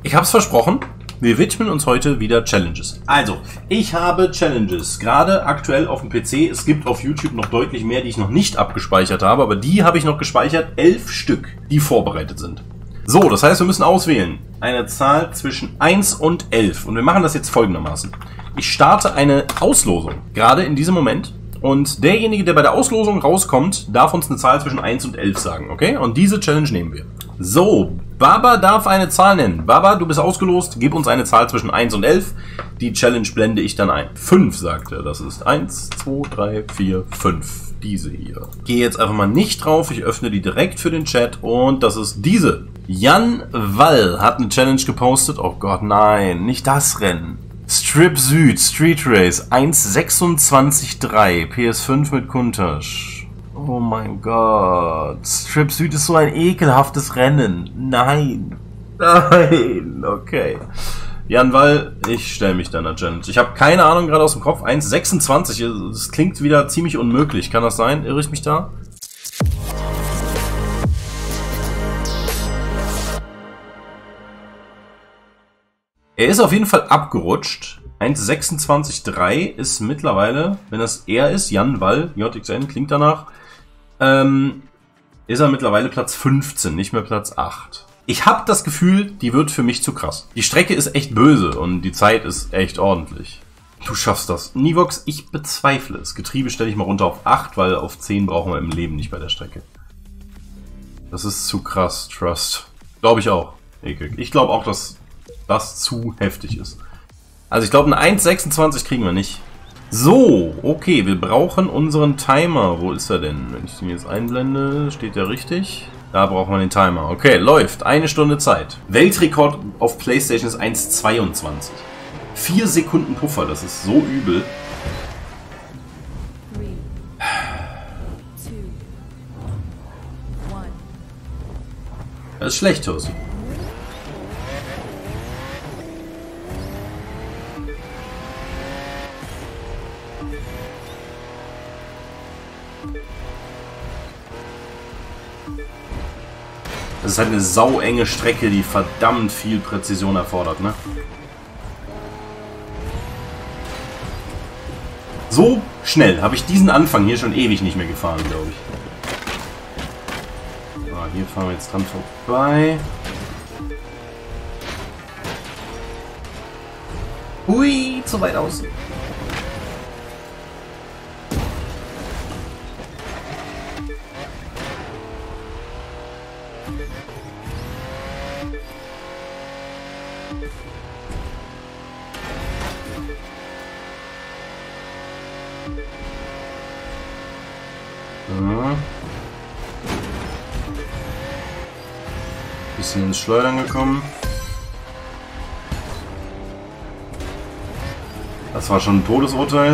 Ich habe es versprochen, wir widmen uns heute wieder Challenges. Also, ich habe Challenges, gerade aktuell auf dem PC. Es gibt auf YouTube noch deutlich mehr, die ich noch nicht abgespeichert habe, aber die habe ich noch gespeichert, 11 Stück, die vorbereitet sind. So, das heißt, wir müssen auswählen eine Zahl zwischen 1 und 11. Und wir machen das jetzt folgendermaßen. Ich starte eine Auslosung, gerade in diesem Moment. Und derjenige, der bei der Auslosung rauskommt, darf uns eine Zahl zwischen 1 und 11 sagen, okay? Und diese Challenge nehmen wir. So, Baba darf eine Zahl nennen. Baba, du bist ausgelost, gib uns eine Zahl zwischen 1 und 11. Die Challenge blende ich dann ein. 5, sagt er. Das ist 1, 2, 3, 4, 5. Diese hier. Gehe jetzt einfach mal nicht drauf. Ich öffne die direkt für den Chat. Und das ist diese. Jan Wall hat eine Challenge gepostet. Oh Gott, nein, nicht das Rennen. Strip Süd, Street Race, 1,26,3, PS5 mit Kuntasch. Oh mein Gott. Strip Süd ist so ein ekelhaftes Rennen. Nein. Nein. Okay. Jan Wall, ich stelle mich dann der Challenge. Ich habe keine Ahnung gerade aus dem Kopf. 1,26. Das klingt wieder ziemlich unmöglich. Kann das sein? Irre ich mich da? Er ist auf jeden Fall abgerutscht. 1,26,3 ist mittlerweile, wenn das er ist, Jan Wall, JXN, klingt danach, ist er mittlerweile Platz 15, nicht mehr Platz 8. Ich habe das Gefühl, die wird für mich zu krass. Die Strecke ist echt böse und die Zeit ist echt ordentlich. Du schaffst das. Nivox, ich bezweifle es. Getriebe stelle ich mal runter auf 8, weil auf 10 brauchen wir im Leben nicht bei der Strecke. Das ist zu krass, Trust. Glaube ich auch. Ich glaube auch, dass das zu heftig ist. Also ich glaube, eine 1,26 kriegen wir nicht. So, okay, wir brauchen unseren Timer. Wo ist er denn? Wenn ich den jetzt einblende, steht der richtig? Da brauchen wir den Timer. Okay, läuft. 1 Stunde Zeit. Weltrekord auf PlayStation ist 1,22. 4 Sekunden Puffer, das ist so übel. Das ist schlecht, Tosi. Das ist halt eine sauenge Strecke, die verdammt viel Präzision erfordert, ne? So schnell habe ich diesen Anfang hier schon ewig nicht mehr gefahren, glaube ich. Ah, hier fahren wir jetzt dran vorbei. Hui, zu weit aus. Bisschen ins Schleudern gekommen. Das war schon ein Todesurteil.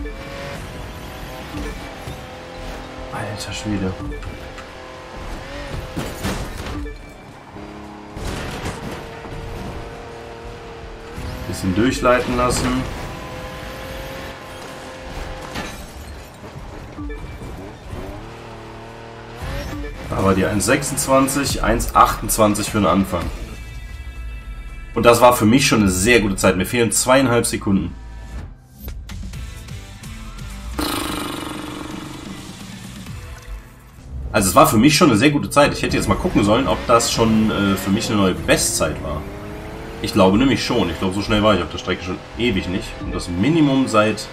Alter Schwede. Bisschen durchleiten lassen. Aber die 1,26, 1,28 für den Anfang. Und das war für mich schon eine sehr gute Zeit. Mir fehlen 2,5 Sekunden. Also es war für mich schon eine sehr gute Zeit. Ich hätte jetzt mal gucken sollen, ob das schon für mich eine neue Bestzeit war. Ich glaube nämlich schon. Ich glaube, so schnell war ich auf der Strecke schon ewig nicht. Und das Minimum seit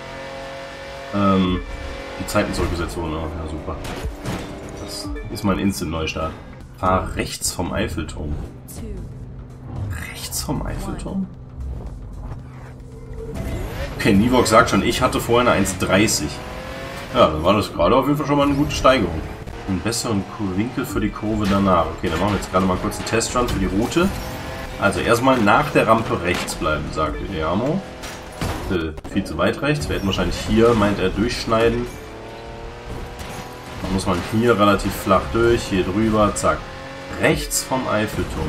die Zeiten zurückgesetzt wurden. Oh, ja, super. Das ist mein Instant-Neustart. Fahr rechts vom Eiffelturm. Rechts vom Eiffelturm? Okay, Nivox sagt schon, ich hatte vorher eine 1,30. Ja, dann war das gerade auf jeden Fall schon mal eine gute Steigerung. Einen besseren Winkel für die Kurve danach. Okay, dann machen wir jetzt gerade mal kurz einen Testrun für die Route. Also erstmal nach der Rampe rechts bleiben, sagt Ideamo. Viel zu weit rechts. Wir hätten wahrscheinlich hier, meint er, durchschneiden. Dann muss man hier relativ flach durch, hier drüber, zack. Rechts vom Eiffelturm,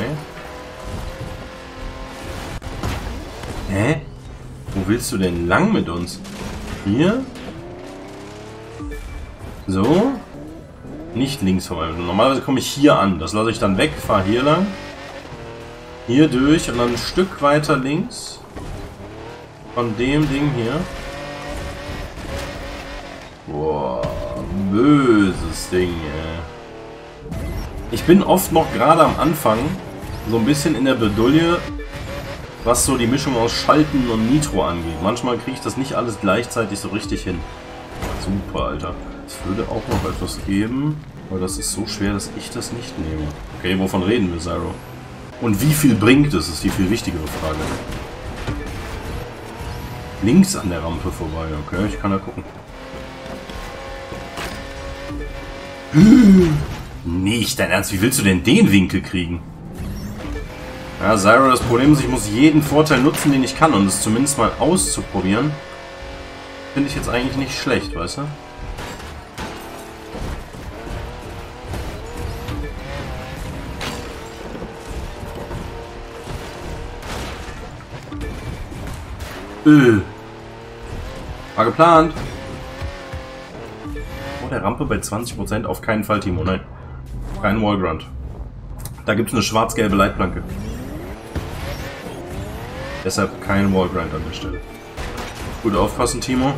okay. Hä? Wo willst du denn lang mit uns? Hier? So? Nicht links vom Eiffelturm. Normalerweise komme ich hier an. Das lasse ich dann weg, fahre hier lang. Hier durch und dann ein Stück weiter links. Von dem Ding hier. Boah, böses Ding, ey. Ich bin oft noch gerade am Anfang so ein bisschen in der Bredouille, was so die Mischung aus Schalten und Nitro angeht. Manchmal kriege ich das nicht alles gleichzeitig so richtig hin. Super, Alter. Es würde auch noch etwas geben, aber das ist so schwer, dass ich das nicht nehme. Okay, wovon reden wir, Zyro? Und wie viel bringt es, ist die viel wichtigere Frage. Links an der Rampe vorbei, okay, ich kann da gucken. Nicht dein Ernst, wie willst du denn den Winkel kriegen? Ja, Zyro, das Problem ist, ich muss jeden Vorteil nutzen, den ich kann, und es zumindest mal auszuprobieren, finde ich jetzt eigentlich nicht schlecht, weißt du? War geplant. Oh, der Rampe bei 20%, auf keinen Fall, Timo, nein. Kein Wallgrunt. Da gibt es eine schwarz-gelbe Leitplanke. Deshalb kein Wallgrind an der Stelle. Gut aufpassen, Timo.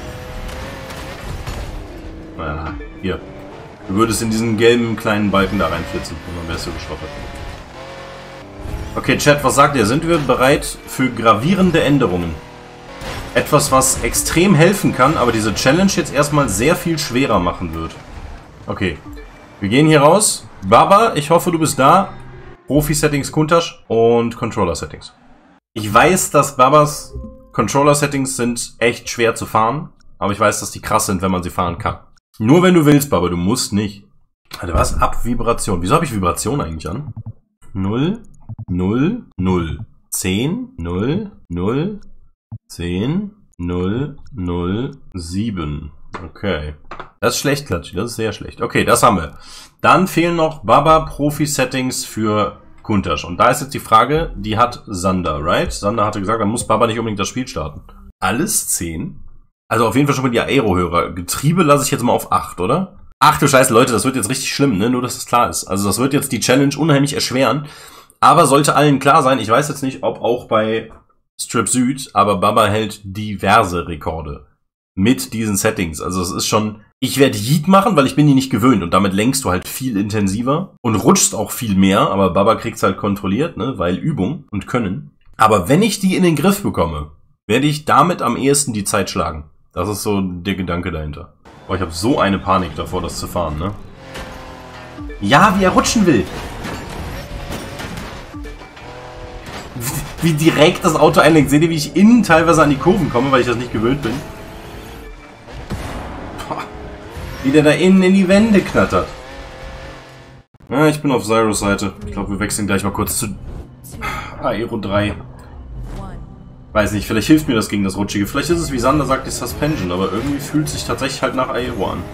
Ja, hier. Du würdest in diesen gelben kleinen Balken da reinflitzen und dann wärst du geschrottet. Okay, Chat, was sagt ihr? Sind wir bereit für gravierende Änderungen? Etwas, was extrem helfen kann, aber diese Challenge jetzt erstmal sehr viel schwerer machen wird. Okay, wir gehen hier raus. Baba, ich hoffe, du bist da. Profi-Settings Kuntasch und Controller-Settings. Ich weiß, dass Babas Controller-Settings sind echt schwer zu fahren, aber ich weiß, dass die krass sind, wenn man sie fahren kann. Nur wenn du willst, Baba, du musst nicht. Alter, was? Ab Vibration. Wieso habe ich Vibration eigentlich an? 0, 0, 0, 10, 0, 0, 10, 0, 0, 7. Okay. Das ist schlecht, Klatschi. Das ist sehr schlecht. Okay, das haben wir. Dann fehlen noch Baba Profi-Settings für Kuntasch. Und da ist jetzt die Frage, die hat Sander, right? Sander hatte gesagt, dann muss Baba nicht unbedingt das Spiel starten. Alles 10? Also auf jeden Fall schon mal die Aero-Hörer. Getriebe lasse ich jetzt mal auf 8, oder? Ach du Scheiße, Leute, das wird jetzt richtig schlimm, ne? Nur, dass es klar ist. Also das wird jetzt die Challenge unheimlich erschweren. Aber sollte allen klar sein, ich weiß jetzt nicht, ob auch bei Strip Süd, aber Baba hält diverse Rekorde mit diesen Settings. Also es ist schon... Ich werde Yeet machen, weil ich bin die nicht gewöhnt und damit lenkst du halt viel intensiver und rutschst auch viel mehr, aber Baba kriegt's halt kontrolliert, ne, weil Übung und Können. Aber wenn ich die in den Griff bekomme, werde ich damit am ehesten die Zeit schlagen. Das ist so der Gedanke dahinter. Boah, ich habe so eine Panik davor, das zu fahren, ne? Ja, wie er rutschen will! Wie direkt das Auto einlenkt. Seht ihr, wie ich innen teilweise an die Kurven komme, weil ich das nicht gewöhnt bin? Wie der da innen in die Wände knattert. Ja, ich bin auf Zyros Seite. Ich glaube, wir wechseln gleich mal kurz zu Aero 3. Weiß nicht, vielleicht hilft mir das gegen das Rutschige. Vielleicht ist es, wie Sander sagt, die Suspension, aber irgendwie fühlt es sich tatsächlich halt nach Aero an.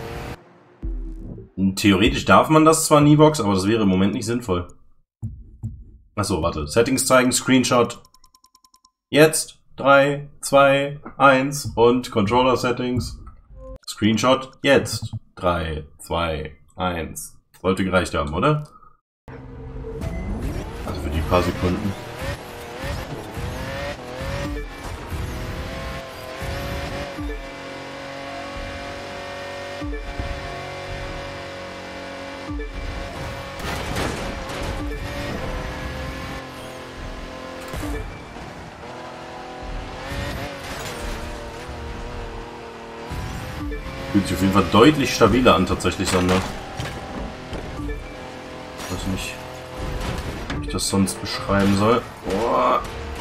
Und theoretisch darf man das zwar nie Box, aber das wäre im Moment nicht sinnvoll. Achso, warte. Settings zeigen, Screenshot. Jetzt. 3, 2, 1 und Controller Settings. Screenshot jetzt. 3, 2, 1. Sollte gereicht haben, oder? Also für die paar Sekunden. Fühlt sich auf jeden Fall deutlich stabiler an, tatsächlich, Sander. Ich weiß nicht, wie ich das sonst beschreiben soll. Boah.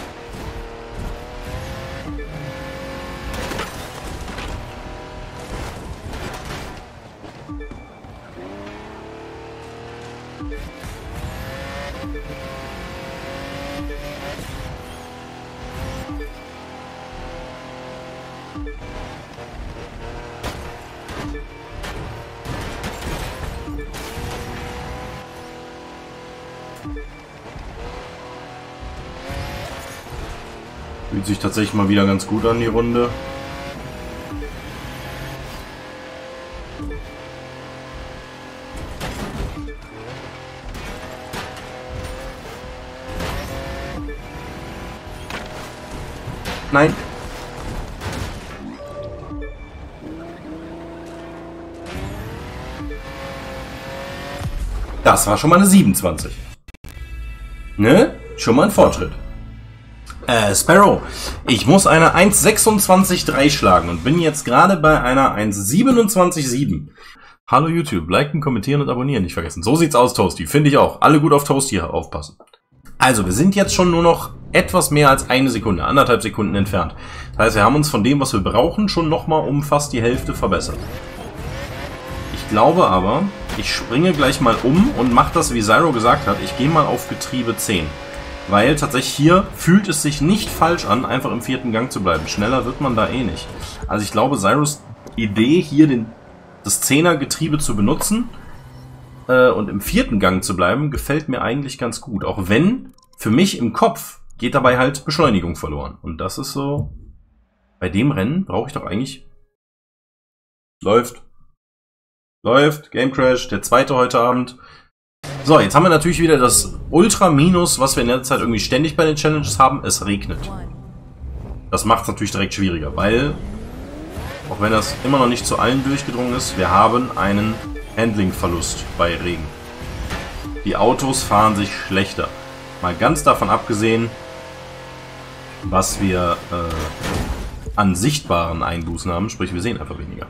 Fühlt sich tatsächlich mal wieder ganz gut an, die Runde. Nein. Das war schon mal eine 27. Ne? Schon mal ein Fortschritt. Sparrow, ich muss eine 1,26,3 schlagen und bin jetzt gerade bei einer 1,27,7. Hallo YouTube, liken, kommentieren und abonnieren nicht vergessen. So sieht's aus, Toasty. Finde ich auch. Alle gut auf Toasty aufpassen. Also, wir sind jetzt schon nur noch etwas mehr als eine Sekunde, 1,5 Sekunden entfernt. Das heißt, wir haben uns von dem, was wir brauchen, schon nochmal um fast die Hälfte verbessert. Ich glaube aber, ich springe gleich mal um und mache das, wie Zyro gesagt hat. Ich gehe mal auf Getriebe 10. Weil tatsächlich hier fühlt es sich nicht falsch an, einfach im 4. Gang zu bleiben. Schneller wird man da eh nicht. Also ich glaube, Zyros Idee, hier das 10er Getriebe zu benutzen und im 4. Gang zu bleiben, gefällt mir eigentlich ganz gut. Auch wenn, für mich im Kopf, geht dabei halt Beschleunigung verloren. Und das ist so, bei dem Rennen brauche ich doch eigentlich... Läuft. Game Crash, der 2. heute Abend. So, jetzt haben wir natürlich wieder das Ultra-Minus, was wir in der Zeit irgendwie ständig bei den Challenges haben. Es regnet. Das macht es natürlich direkt schwieriger, weil, auch wenn das immer noch nicht zu allen durchgedrungen ist, wir haben einen Handling-Verlust bei Regen. Die Autos fahren sich schlechter. Mal ganz davon abgesehen, was wir an sichtbaren Einbußen haben, sprich wir sehen einfach weniger.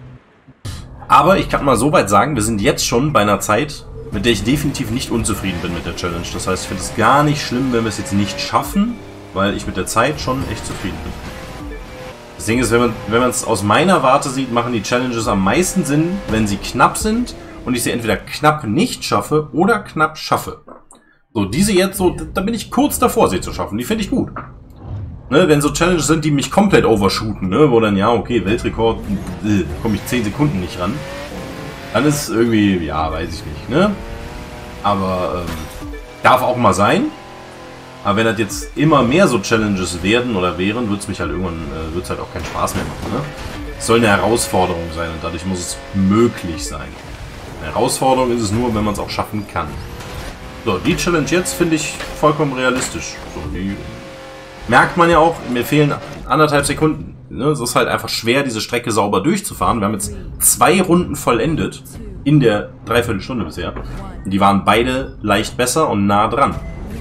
Aber ich kann mal so weit sagen, wir sind jetzt schon bei einer Zeit, mit der ich definitiv nicht unzufrieden bin mit der Challenge. Das heißt, ich finde es gar nicht schlimm, wenn wir es jetzt nicht schaffen, weil ich mit der Zeit schon echt zufrieden bin. Das Ding ist, wenn man es aus meiner Warte sieht, machen die Challenges am meisten Sinn, wenn sie knapp sind und ich sie entweder knapp nicht schaffe oder knapp schaffe. So, diese jetzt so, da bin ich kurz davor, sie zu schaffen. Die finde ich gut. Ne, wenn so Challenges sind, die mich komplett overshooten, ne, wo dann, ja, okay, Weltrekord, komme ich 10 Sekunden nicht ran. Dann ist irgendwie, ja, weiß ich nicht, ne? Aber darf auch mal sein. Aber wenn das jetzt immer mehr so Challenges werden oder wären, wird es mich halt irgendwann, wird es halt auch keinen Spaß mehr machen, ne? Es soll eine Herausforderung sein und dadurch muss es möglich sein. Eine Herausforderung ist es nur, wenn man es auch schaffen kann. So, die Challenge jetzt finde ich vollkommen realistisch. So, die merkt man ja auch, mir fehlen 1,5 Sekunden. Es ist halt einfach schwer, diese Strecke sauber durchzufahren. Wir haben jetzt 2 Runden vollendet in der Dreiviertelstunde bisher. Und die waren beide leicht besser und nah dran.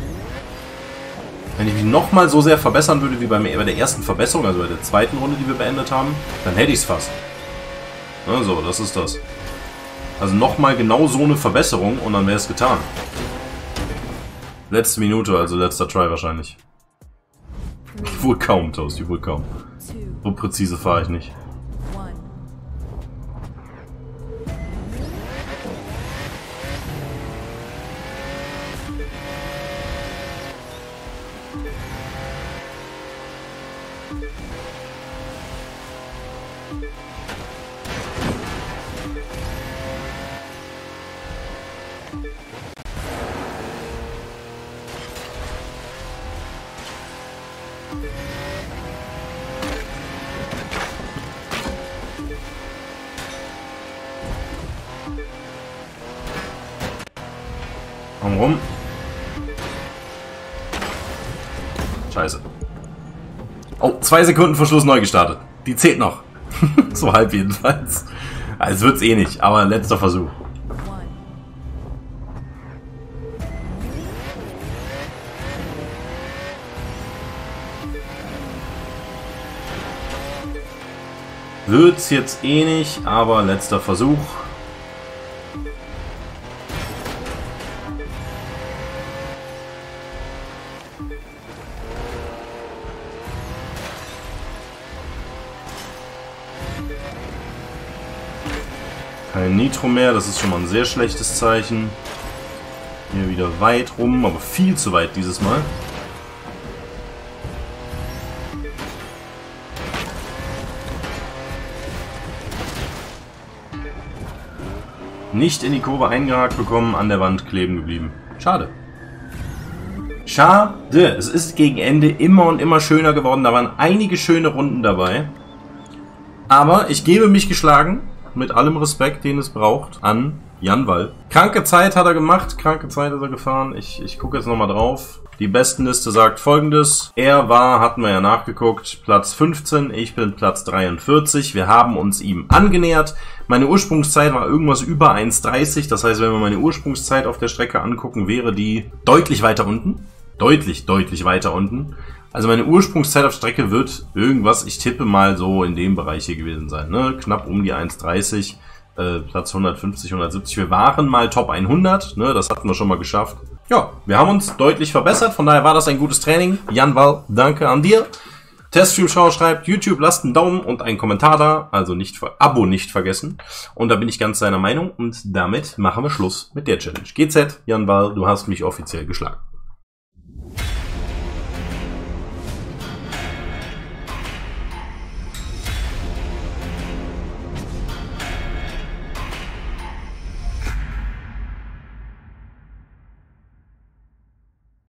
Wenn ich mich nochmal so sehr verbessern würde wie bei der ersten Verbesserung, also bei der 2. Runde, die wir beendet haben, dann hätte ich es fast. So, das ist das. Also nochmal genau so eine Verbesserung und dann wäre es getan. Letzte Minute, also letzter Try wahrscheinlich. Wohl kaum, Toasty, wohl kaum. So präzise fahre ich nicht. Komm rum. Scheiße. Oh, 2 Sekunden vor Schluss neu gestartet. Die zählt noch. So halb jedenfalls. Also wird's eh nicht, aber letzter Versuch. Wird's jetzt eh nicht, aber letzter Versuch. Kein Nitro mehr, das ist schon mal ein sehr schlechtes Zeichen. Hier wieder weit rum, aber viel zu weit dieses Mal. Nicht in die Kurve eingehakt bekommen, an der Wand kleben geblieben. Schade. Schade. Es ist gegen Ende immer und immer schöner geworden. Da waren einige schöne Runden dabei. Aber ich gebe mich geschlagen. Mit allem Respekt, den es braucht, an Jan Wall. Kranke Zeit hat er gemacht, kranke Zeit ist er gefahren. Ich gucke jetzt nochmal drauf. Die Bestenliste sagt Folgendes. Er war, hatten wir ja nachgeguckt, Platz 15, ich bin Platz 43. Wir haben uns ihm angenähert. Meine Ursprungszeit war irgendwas über 1,30. Das heißt, wenn wir meine Ursprungszeit auf der Strecke angucken, wäre die deutlich weiter unten. Deutlich weiter unten. Also meine Ursprungszeit auf Strecke wird irgendwas, ich tippe mal so in dem Bereich hier gewesen sein. Ne? Knapp um die 1,30. Platz 150, 170. Wir waren mal Top 100. Ne? Das hatten wir schon mal geschafft. Ja, wir haben uns deutlich verbessert. Von daher war das ein gutes Training. Jan Wall, danke an dir. Teststream-Schauer schreibt, YouTube, lasst einen Daumen und einen Kommentar da. Also Abo nicht vergessen. Und da bin ich ganz seiner Meinung. Und damit machen wir Schluss mit der Challenge. GZ, Jan Wall, du hast mich offiziell geschlagen.